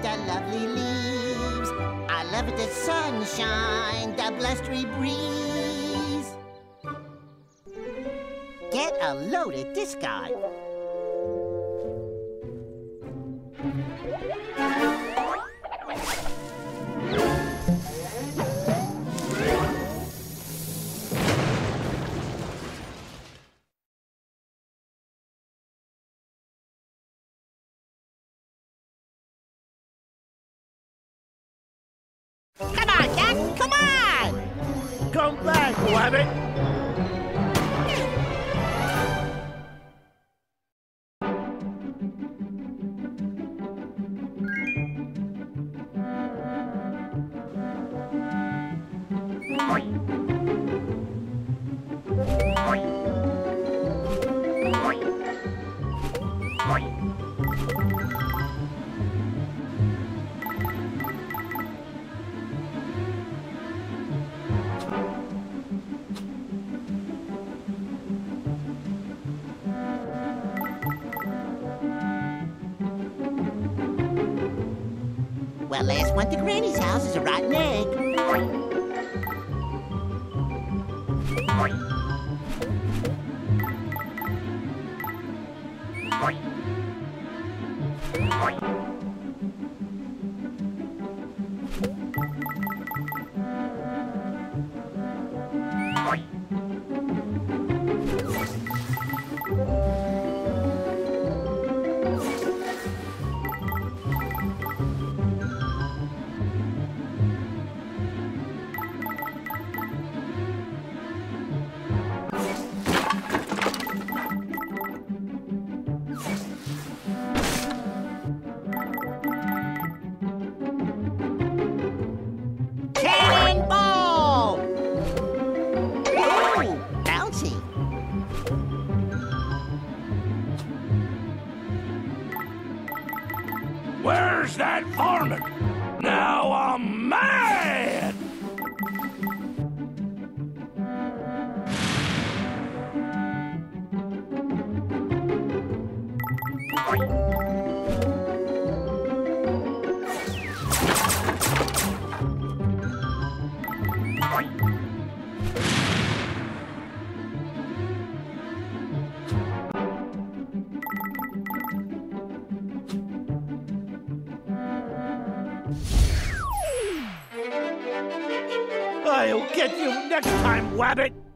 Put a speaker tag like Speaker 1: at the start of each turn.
Speaker 1: the lovely leaves. I love the sunshine, the blustery breeze. Get a load of this guy. Come on, Jack! Come on!
Speaker 2: Come back, Wabbit!
Speaker 1: Well, last one to Granny's house is a rotten egg.
Speaker 2: Where's that varmint? Now I'm mad! I'll get you next time, Wabbit!